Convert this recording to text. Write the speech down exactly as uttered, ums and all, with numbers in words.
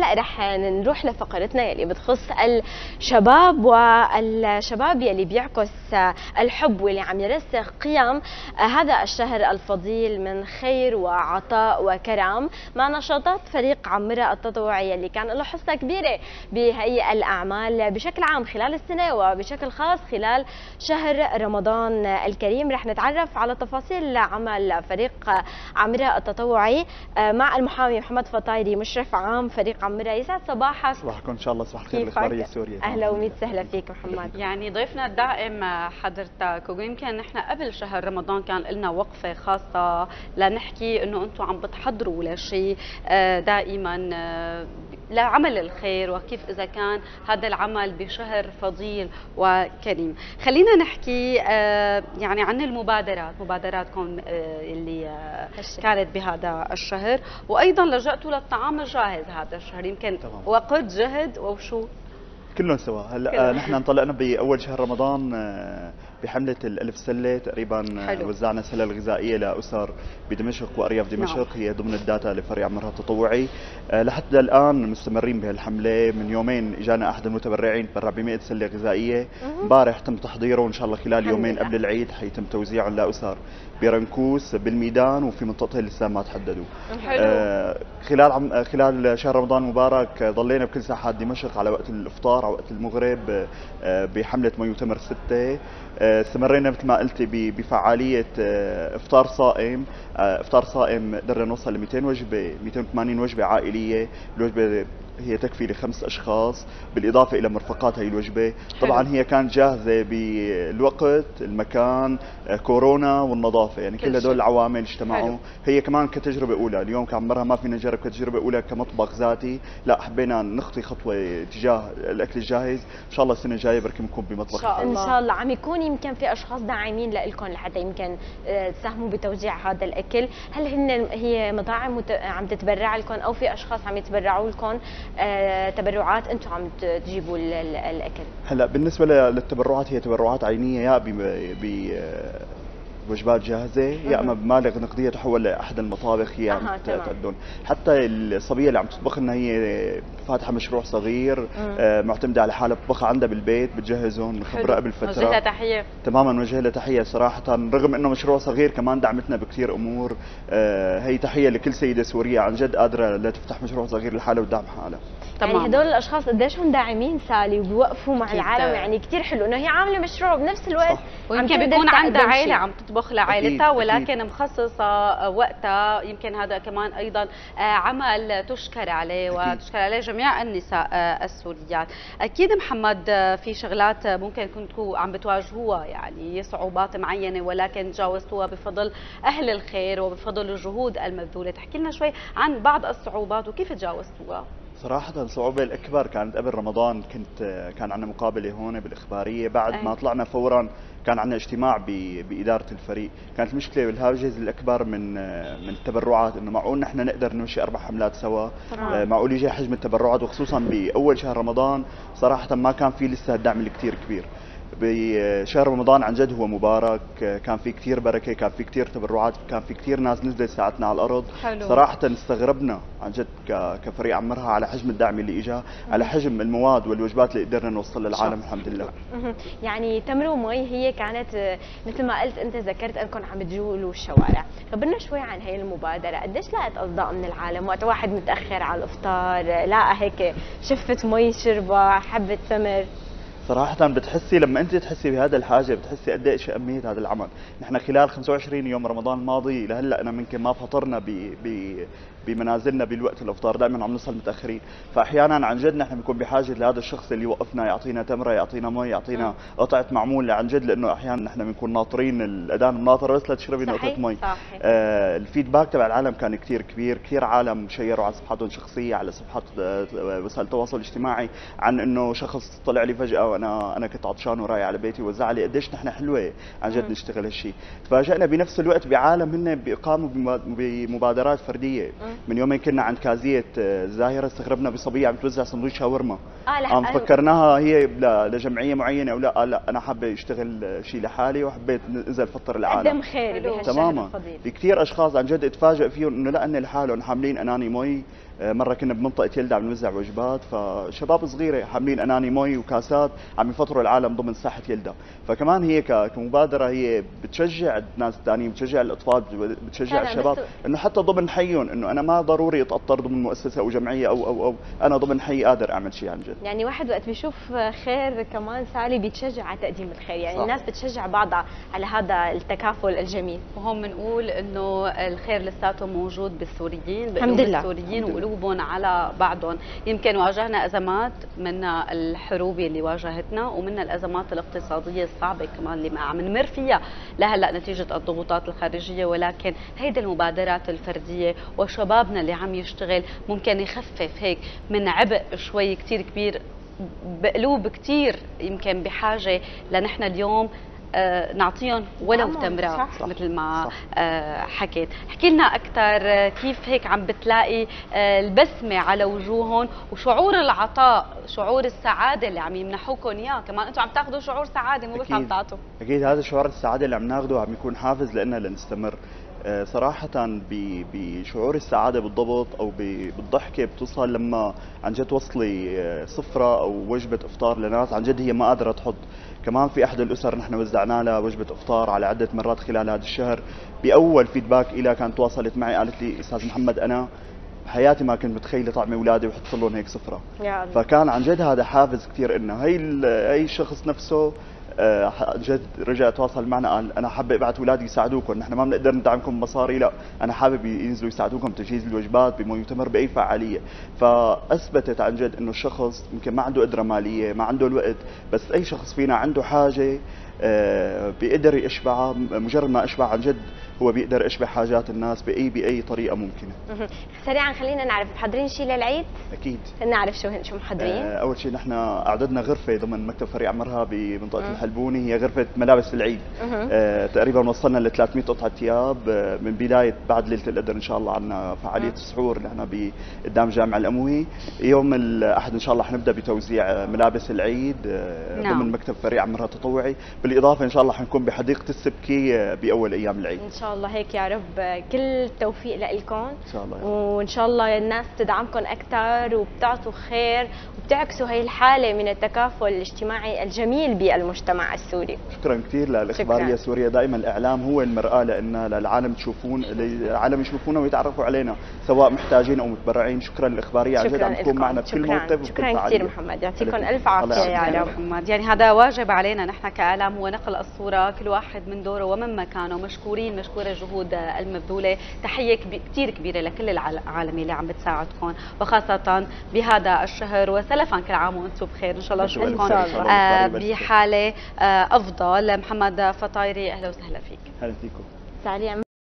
هلا رح نروح لفقرتنا يلي بتخص الشباب والشباب يلي بيعكس الحب واللي عم يرسخ قيم هذا الشهر الفضيل من خير وعطاء وكرم مع نشاطات فريق عمرة التطوعي اللي كان له حصة كبيرة بهي الأعمال بشكل عام خلال السنة وبشكل خاص خلال شهر رمضان الكريم. رح نتعرف على تفاصيل عمل فريق عمرة التطوعي مع المحامي محمد فطايري مشرف عام فريق عمرة. يسعد صباحك. صباحكم ان شاء الله. صباح الخير الاخباريه السوريه. اهلا وميت سهلا فيك محمد. يعني ضيفنا الدائم حضرتك، ويمكن نحن قبل شهر رمضان كان لنا وقفه خاصه لنحكي انه انتم عم بتحضروا لشيء دائما لعمل الخير، وكيف إذا كان هذا العمل بشهر فضيل وكريم. خلينا نحكي يعني عن المبادرات، مبادراتكم اللي كانت بهذا الشهر، وأيضا لجأتوا للطعام الجاهز هذا الشهر، يمكن طبعا. وقت جهد وشو كلهم سوا. هلا نحن انطلقنا باول شهر رمضان بحمله الألف سله تقريبا. حلو. وزعنا سلل غذائيه لاسر بدمشق وارياف دمشق. نعم. هي ضمن الداتا لفريق عمرها التطوعي. لحتى الان مستمرين بهالحمله. من يومين اجانا احد المتبرعين تبرع ب مئة سله غذائيه. امبارح تم تحضيره وان شاء الله خلال يومين قبل العيد حيتم توزيعهم لاسر برنكوس بالميدان وفي منطقتين لسه ما تحددوا. حلو. آه خلال عم خلال شهر رمضان المبارك ضلينا بكل ساحات دمشق على وقت الافطار على وقت المغرب آه بحمله مي وتمر ستة. آه استمرينا مثل ما قلتي بفعاليه آه افطار صائم. آه افطار صائم قدرنا نوصل ل مئتين وجبه، مئتين وثمانين وجبه عائليه. الوجبه هي تكفي لخمس اشخاص بالاضافه الى مرفقات هي الوجبه. طبعا هي كانت جاهزه بالوقت، المكان، كورونا والنظافه، يعني كل هدول العوامل اجتمعوا. هي كمان كتجربه اولى، اليوم كان مرة ما فينا نجرب كتجربه اولى كمطبخ ذاتي، لا حبينا نخطي خطوه تجاه الاكل الجاهز. ان شاء الله السنه الجايه بركي بنكون بمطبخ ان شاء الله. عم يكون يمكن في اشخاص داعمين لكم لحتى يمكن تساهموا بتوزيع هذا الاكل، هل هن هي مطاعم عم تتبرع لكم او في اشخاص عم يتبرعوا لكم آه، تبرعات انتم عم تجيبوا الاكل؟ هلا بالنسبه للتبرعات هي تبرعات عينيه، يا بوجبات جاهزه يا اما بمبالغ نقديه تحول لاحد المطابخ هي عم تقدم. حتى الصبيه اللي عم تطبخ لنا هي فاتحه مشروع صغير آه معتمده على حالها بتطبخها عندها بالبيت، بتجهزهم خبره قبل فتره. نوجه لها تحيه. تماما نوجه لها تحيه صراحه، رغم انه مشروع صغير كمان دعمتنا بكثير امور. آه هي تحيه لكل سيده سوريه عن جد قادره لا تفتح مشروع صغير لحالها وتدعم حالها. يعني هدول الاشخاص قديش هم داعمين سالي وبيوقفوا مع العالم، يعني كثير حلو انه هي عامله مشروع بنفس الوقت ويمكن بيكون عندها عائله عم تطبخ لعائلتها، ولكن مخصصه وقتها. يمكن هذا كمان ايضا عمل تشكر عليه وتشكر عليه جميع النساء السوريات. اكيد محمد في شغلات ممكن كنتوا عم بتواجهوها، يعني صعوبات معينه، ولكن تجاوزتوها بفضل اهل الخير وبفضل الجهود المبذوله. تحكي لنا شوي عن بعض الصعوبات وكيف تجاوزتوها. صراحة الصعوبة الأكبر كانت قبل رمضان. كنت كان عندنا مقابلة هون بالإخبارية، بعد أي. ما طلعنا فورا كان عندنا اجتماع بإدارة الفريق. كانت المشكلة والهاجس الأكبر من من التبرعات، إنه معقول نحن نقدر نمشي أربع حملات سوا، آه معقول يجي حجم التبرعات، وخصوصا بأول شهر رمضان صراحة ما كان في لسه الدعم الكثير كبير. بشهر رمضان عن جد هو مبارك، كان في كثير بركه، كان في كثير تبرعات، كان في كثير ناس نزلت ساعتنا على الارض. حلو. صراحه استغربنا عن جد كفريق عمرها على حجم الدعم اللي اجى، على حجم المواد والوجبات اللي قدرنا نوصل للعالم الحمد لله. يعني تمر ومي هي كانت مثل ما قلت انت، ذكرت انكم عم تجولوا الشوارع، خبرنا شوي عن هي المبادره، قديش لقت اصداء من العالم وقت واحد متاخر على الافطار لقى هيك شفه مي شربه حبه تمر؟ صراحة بتحسي لما انت تحسي بهذا الحاجة بتحسي قد ايش أهمية هذا العمل. نحن خلال خمسة وعشرين يوم رمضان الماضي لهلا انا ممكن ما فطرنا ب ب بمنازلنا بالوقت الافطار، دائما عم نوصل متاخرين، فاحيانا عن جد نحن بنكون بحاجه لهذا الشخص اللي يوقفنا يعطينا تمره، يعطينا مي، يعطينا قطعه معمول عن جد، لانه احيانا نحن بنكون ناطرين الاذان مناطره بس لتشربي نقطه مي. آه الفيدباك تبع العالم كان كثير كبير، كثير عالم شيروا على صفحاتهم الشخصيه على صفحات وسائل التواصل الاجتماعي عن انه شخص طلع لي فجاه وانا انا كنت عطشان ورايح على بيتي ووزع لي قديش نحن حلوه عن جد نشتغل هالشيء. تفاجئنا بنفس الوقت بعالم هن بيقاموا بمبادرات فرديه. من يومين كنا عند كازيه الزاهره استغربنا بصبيه عم توزع سندويش شاورما. اه لا عم فكرناها هي لجمعيه معينه او لا. آه لا انا حابه اشتغل شيء لحالي وحبيت انزل فطر العالم. قدم خير تماما. في كثير اشخاص عن جد اتفاجئ فيهم انه لا اني لحالهم حاملين اناني مي مره كنا بمنطقه يلدا عم نوزع وجبات، فشباب صغيره حاملين اناني مي وكاسات عم يفطروا العالم ضمن ساحه يلدا، فكمان هي كمبادره هي بتشجع الناس الثانيين، بتشجع الاطفال، بتشجع الشباب انه حتى ضمن حيهم انه انا ما ضروري اتاطر ضمن مؤسسه او جمعيه او او او انا ضمن حي قادر اعمل شيء عن جد. يعني واحد وقت بيشوف خير كمان سالي بيتشجع على تقديم الخير، يعني صح. الناس بتشجع بعضها على هذا التكافل الجميل. وهم بنقول انه الخير لساته موجود بالسوريين، الحمد لله، السوريين وقلوبهم على بعضهم. يمكن واجهنا ازمات، منها الحروب اللي واجهتنا ومنها الازمات الاقتصاديه الصعبه كمان اللي عم نمر فيها لهلا نتيجه الضغوطات الخارجيه، ولكن هيدي المبادرات الفرديه وشبابنا اللي عم يشتغل ممكن يخفف هيك من عبء شوي كثير كبير بقلوب كثير يمكن بحاجه لنحن اليوم آه نعطيهم ولو تمره مثل ما آه حكيت. احكي لنا اكثر كيف هيك عم بتلاقي آه البسمه على وجوههم وشعور العطاء، شعور السعاده اللي عم يمنحوكم اياه، كمان انتم عم تاخذوا شعور سعاده مو بس عم تعطوا. اكيد هذا شعور السعاده اللي عم ناخذه عم يكون حافز لنا لنستمر. صراحة بشعور السعادة بالضبط أو بالضحكة بتوصل لما عن جد توصلي سفرة أو وجبة إفطار لناس عن جد هي ما قادرة تحط. كمان في أحد الأسر نحن وزعنا لها وجبة إفطار على عدة مرات خلال هذا الشهر، بأول فيدباك إلها كانت تواصلت معي قالت لي أستاذ محمد أنا بحياتي ما كنت متخيلة طعمي أولادي وحط لهم هيك سفرة. فكان عن جد هذا حافز كثير إنه هي هي الشخص نفسه عن جد رجع تواصل معنا قال انا حابب ابعث اولادي يساعدوكم، نحن ما بنقدر ندعمكم مصاري، لا انا حابب ينزلوا يساعدوكم بتجهيز الوجبات بمؤتمر باي فعاليه. فاثبتت عن جد انه الشخص يمكن ما عنده قدره ماليه، ما عنده الوقت، بس اي شخص فينا عنده حاجه بيقدر يشبعها، مجرد ما اشبع عن جد هو بيقدر يشبع حاجات الناس باي باي طريقه ممكنه. سريعا خلينا نعرف محضرين شيء للعيد؟ اكيد نعرف شو شو محضرين؟ اول شيء نحن اعددنا غرفه ضمن مكتب فريق عمرها بمنطقه الحلبوني، هي غرفه ملابس العيد. أه تقريبا وصلنا ل ثلاثمئة قطعه ثياب من بدايه بعد ليله القدر ان شاء الله. عندنا فعاليه السحور نحن قدام جامع الاموي، يوم الاحد ان شاء الله حنبدا بتوزيع ملابس العيد ضمن نعم. مكتب فريق عمرها التطوعي. بالاضافه ان شاء الله حنكون بحديقه السبكي باول ايام العيد ان شاء الله. هيك يا رب كل التوفيق لكم ان شاء الله، وان شاء الله الناس تدعمكم اكثر وبتعطوا خير وبتعكسوا هي الحاله من التكافل الاجتماعي الجميل بالمجتمع السوري. شكرا كثير للاخباريه سوريا، دائما الاعلام هو المراه لنا للعالم تشوفون العالم يشوفونا ويتعرفوا علينا سواء محتاجين او متبرعين. شكرا للاخباريه عن جد عم تكون معنا بكل موقف وبكل فعاليه. شكرا كثير محمد، يعطيكم الف عافيه يا رب. محمد يعني هذا واجب علينا نحن كاعلام هو نقل الصوره كل واحد من دوره ومن مكانه. مشكورين مشكوره الجهود المبذوله، تحيه كثير كبيره لكل العالم اللي عم بتساعدكم وخاصه بهذا الشهر وسلفا. كل عام وانتم بخير ان شاء الله نشوفكم بحاله افضل. محمد فطايري اهلا وسهلا فيك. اهلا فيكم. سالي